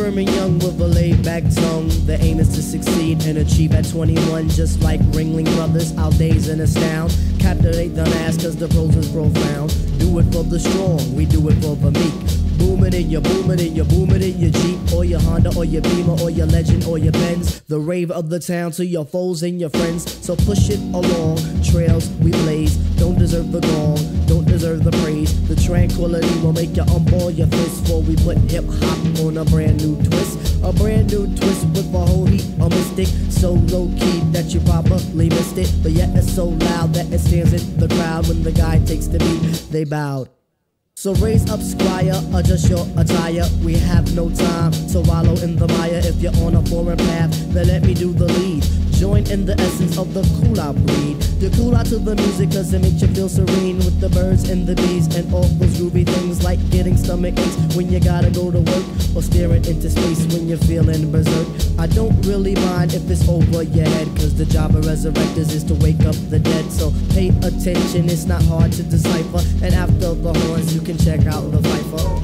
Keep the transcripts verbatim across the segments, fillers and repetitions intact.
firm and young with a laid-back tongue. The aim is to succeed and achieve at twenty-one. Just like Ringling Brothers, I'll daze and astound. Captivate the mass cause the prose is profound. Do it for the strong, we do it for the meek. Booming in your booming in your booming in your Jeep or your Honda or your Beamer or your Legend or your Benz. The rave of the town to your foes and your friends. So push it along, trails we blaze. Don't deserve the gong, don't deserve the praise. The tranquility will make you unball your fist. For we put hip hop on a brand new twist. A brand new twist with a whole heap of mystic. So low key that you probably missed it, but yet it's so loud that it stands in the crowd. When the guy takes the beat, they bowed. So raise up, squire, adjust your attire. We have no time to wallow in the mire. If you're on a foreign path, then let me do the lead. Join in the essence of the cool out breed. You cool out to the music cause it makes you feel serene. With the birds and the bees and all those groovy things. Like getting stomach aches when you gotta go to work, or staring into space when you're feeling berserk. I don't really mind if it's over your head, cause the job of resurrectors is to wake up the dead. So pay attention, it's not hard to decipher. And after the horns you can check out the Viper.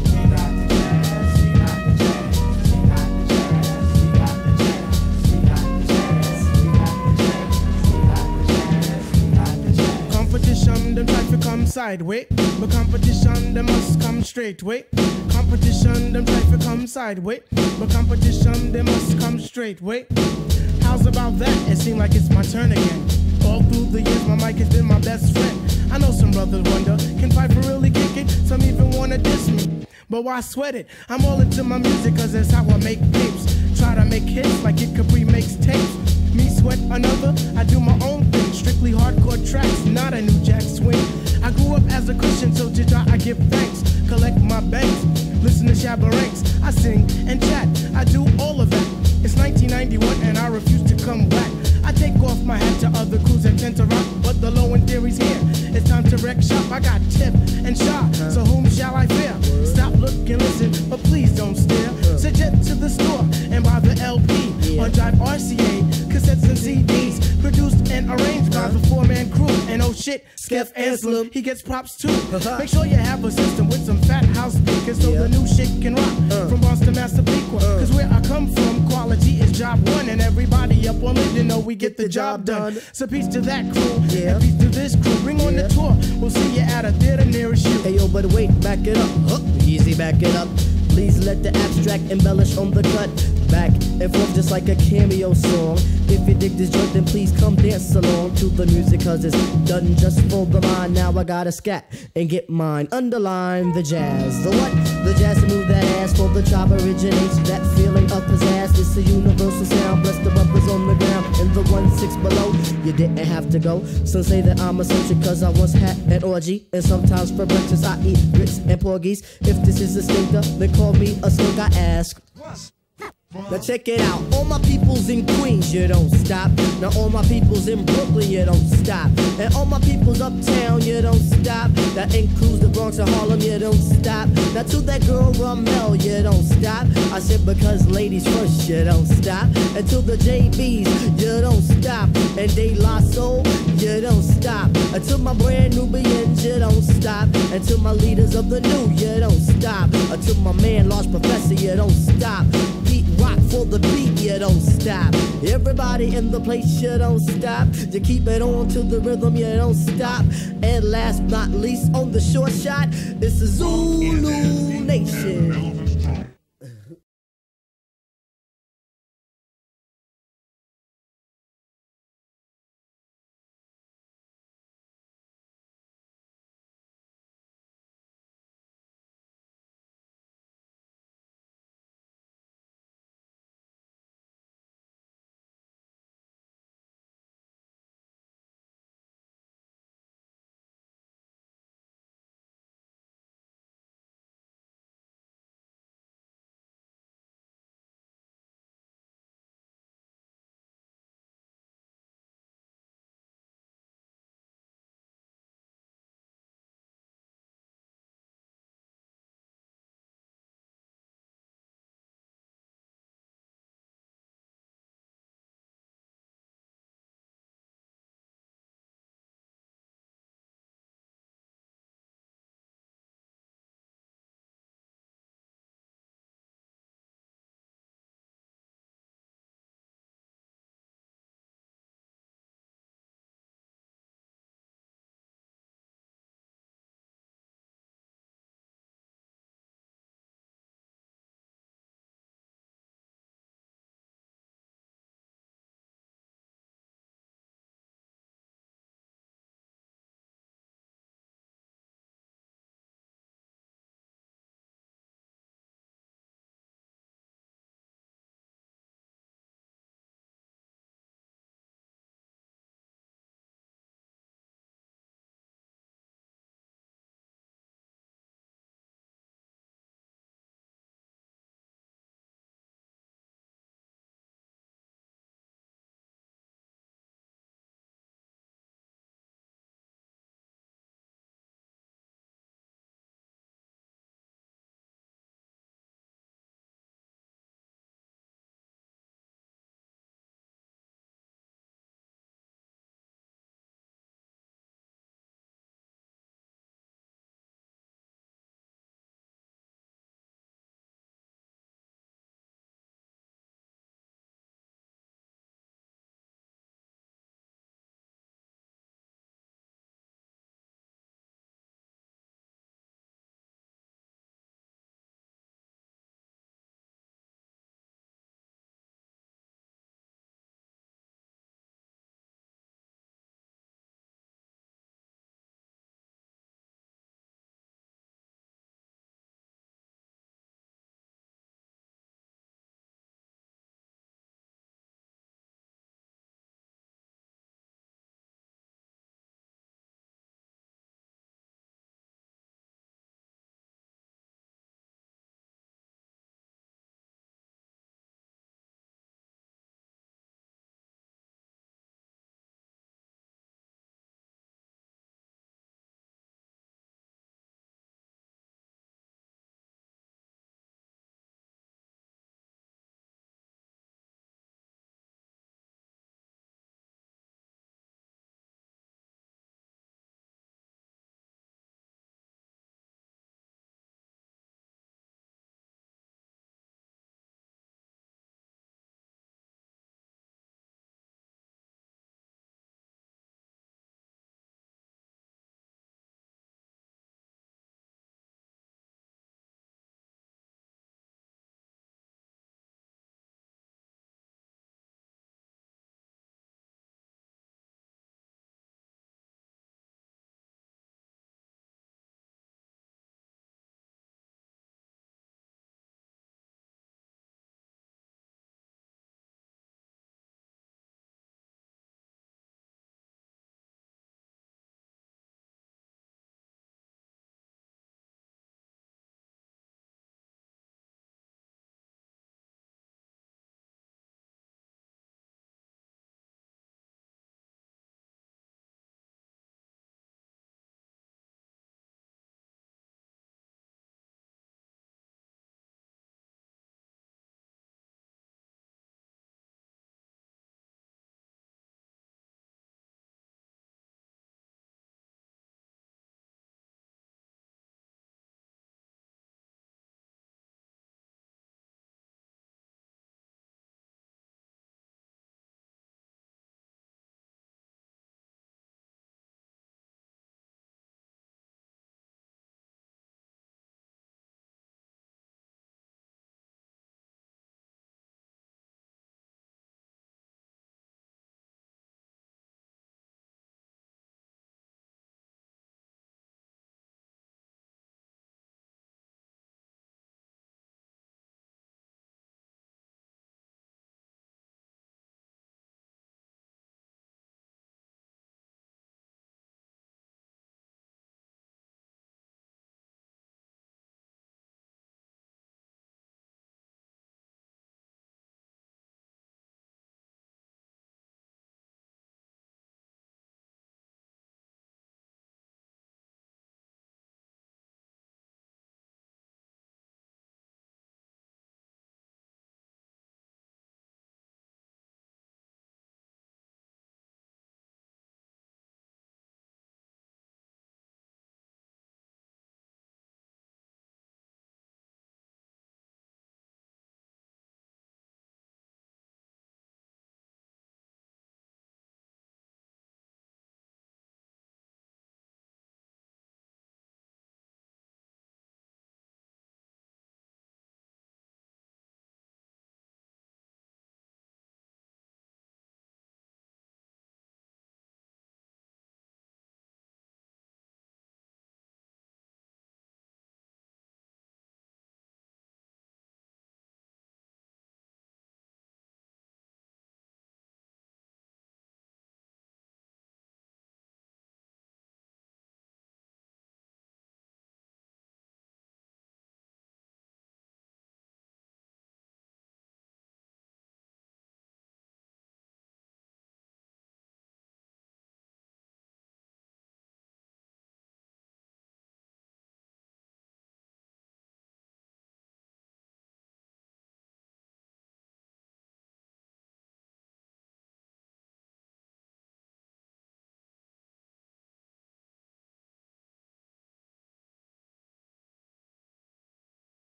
Competition, them try to come sideways, but competition, them must come straight way. Competition, them try to come sideways, but competition, they must come straight way. How's about that? It seems like it's my turn again. All through the years, my mic has been my best friend. I know some brothers wonder, can Piper really kick it? Some even wanna diss me, but why sweat it? I'm all into my music cause that's how I make tapes. Try to make hits like Kid Capri makes tapes. Me sweat another, I do my own thing. Strictly hardcore tracks, not a new jack swing. I grew up as a Christian, so to God I give thanks. Collect my banks, listen to Shabba Ranks. I sing and chat, I do all of that. It's nineteen ninety-one and I refuse to come back. I take off my hat to other crews that tend to rock, but the low end theory's here. It's time to wreck shop. I got Tip and Shot, so whom shall I fear? Stop, look, and listen, but please don't stare. Suggest to the store and buy the L P on Drive R C A, cassettes and C Ds, produced and arranged by the four-man crew. And oh shit, Skeff Anselm, he gets props too. Make sure you have a system with some fat house speakers so the new shit can rock. From Boston, Massapequa, cause where I come from, quality is job one, and everybody up on it, you know we get the job done. So peace to that crew, and peace to this crew. Bring on the tour, we'll see you at a theater nearest you. Hey yo, but wait, back it up, huh? Easy, back it up. Please let the abstract embellish on the cut. Back and forth just like a cameo song. If you dig this joint, then please come dance along to the music, cause it's done just for the mind. Now I gotta scat and get mine. Underline the jazz. The what? The jazz to move that ass for the chop originates. That feeling of pizzazz. It's a universal sound. Bless the brothers on the ground and the one six below. You didn't have to go. Some say that I'm eccentric cause I once had an orgy. And sometimes for breakfast I eat grits and porgies. If this is a stinker, then call me a slink, I ask. Now check it out, all my peoples in Queens, you don't stop. Now all my peoples in Brooklyn, you don't stop. And all my peoples uptown, you don't stop. That includes the Bronx and Harlem, you don't stop. Now to that girl Ramel, you don't stop. I said because ladies first, you don't stop. And to the J Bs, you don't stop. And De La Soul, you don't stop. And to my brand Nubians, you don't stop. And to my leaders of the new, you don't stop. And to my man Large Professor, you don't stop. Pete Rock for the beat, you don't stop. Everybody in the place, you don't stop. You keep it on to the rhythm, you don't stop. And last but not least, on the short shot, it's the Zulu Nation.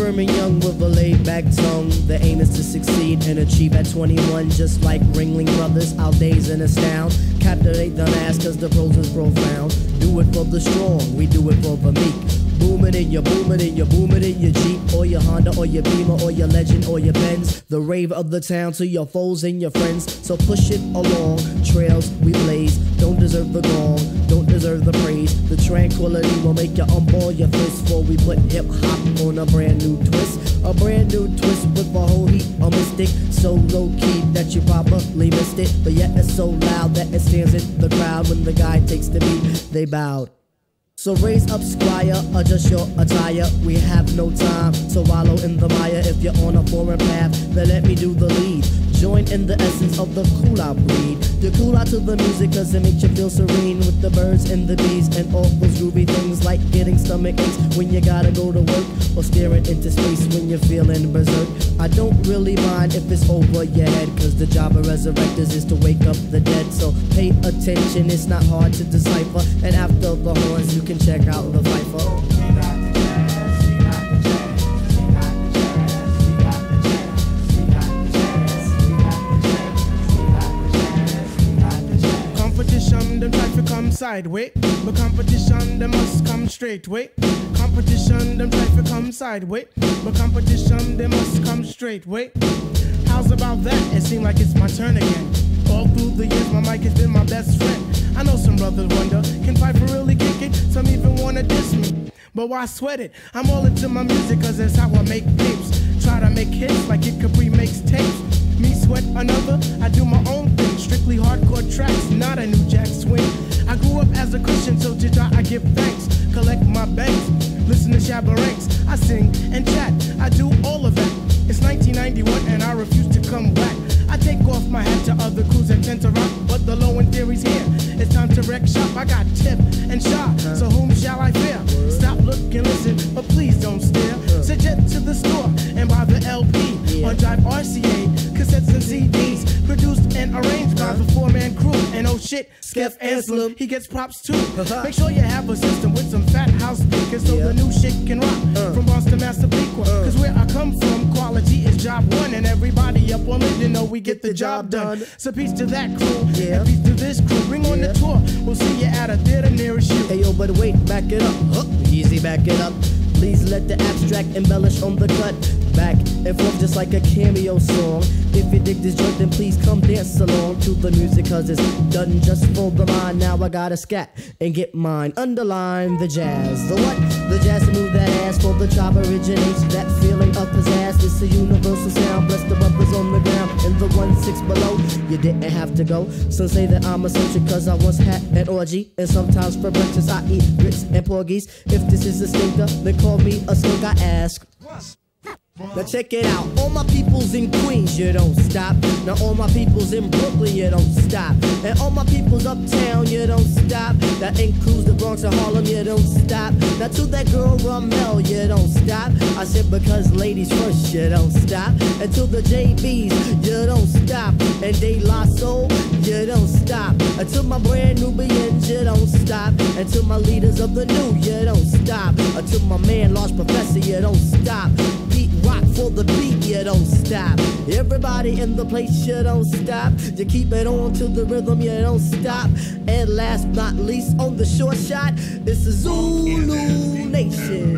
firm and young with a laid-back tongue. The aim is to succeed and achieve at twenty-one. Just like Ringling Brothers, our days in astound. Captivate the mass cause the prose is profound. Do it for the strong, we do it for the meek. Booming in your booming in your booming in your Jeep or your Honda or your Beamer or your Legend or your Benz. The rave of the town to your foes and your friends. So push it along, trails we blaze. Don't deserve the gong, don't deserve the praise. The tranquility will make you unball your fist before we put hip hop on a brand new twist. A brand new twist with a whole heap of mystic. So low key that you probably missed it, but yet it's so loud that it stands in the crowd. When the guy takes the beat, they bowed. So raise up, squire, adjust your attire. We have no time to wallow in the mire. If you're on a foreign path, then let me do the lead. Join in the essence of the cool out breed. You cool out to the music cause it makes you feel serene. With the birds and the bees and all those groovy things, like getting stomach aches when you gotta go to work, or staring into space when you're feeling berserk. I don't really mind if it's over your head, cause the job of resurrectors is to wake up the dead. So pay attention, it's not hard to decipher. And after the horns you can check out the Viper. Competition, them try to come sideways, but competition, them must come straight way. Competition, them try to come sideways, but competition, they must come straight way. How's about that? It seems like it's my turn again. All through the years, my mic has been my best friend. I know some brothers wonder, can Piper really kick it? Some even wanna diss me, but why sweat it? I'm all into my music cause that's how I make tapes. Try to make hits like Kid Capri makes tapes. Me sweat another, I do my own thing. Strictly hardcore tracks, not a new jack swing. I grew up as a Christian, so to God I give thanks. Collect my banks, listen to Shabba Ranks. I sing and chat, I do all of that. It's nineteen ninety-one and I refuse to come back. I take off my hat to other crews that tend to rock, but the low end theory's here. It's time to wreck shop. I got tip and shot, so whom shall I fear? Stop, look, and listen, but please don't stare. Suggest to the store and buy the L P on Drive R C A, cassettes and C Ds, produced and arranged by the four-man crew. And oh shit, Skeff Anselm, he gets props too. Make sure you have a system with some fat house speakers so the new shit can rock. From Boston to Massapequa, cause where I come from, quality is job one, and everybody up on it, you know we get the job done. So peace to that crew, yeah. And peace to this crew. Bring on yeah. the tour, we'll see you at a theater nearest you. Hey yo, but wait, back it up, huh. Easy, back it up. Please let the abstract embellish on the cut. Back and forth just like a cameo song. If you dig this joint, then please come dance along to the music, cause it's done just for the mind. Now I gotta scat and get mine. Underline the jazz. The what? The jazz to move that ass for the chop originates. That feeling of pizzazz. It's a universal sound. Bless the brothers on the ground and the one six below. You didn't have to go. Some say that I'm eccentric cause I once had an orgy, and sometimes for breakfast I eat grits and porgies. If this is a stinker, then call me a skunk. I ask. Now check it out, all my peoples in Queens, you don't stop. Now all my peoples in Brooklyn, you don't stop. And all my peoples uptown, you don't stop. That includes the Bronx and Harlem, you don't stop. Now to that girl Ramel, you don't stop. I said because ladies first, you don't stop. And to the J Bs, you don't stop. And De La Soul, you don't stop. And to my brand Nubians, you don't stop. And to my leaders of the new, you don't stop. And to my man Large Professor, you don't stop. Beat rock for the beat, you don't stop. Everybody in the place, you don't stop. You keep it on to the rhythm, you don't stop. And last not least, on the short shot, it's the Zulu Nation.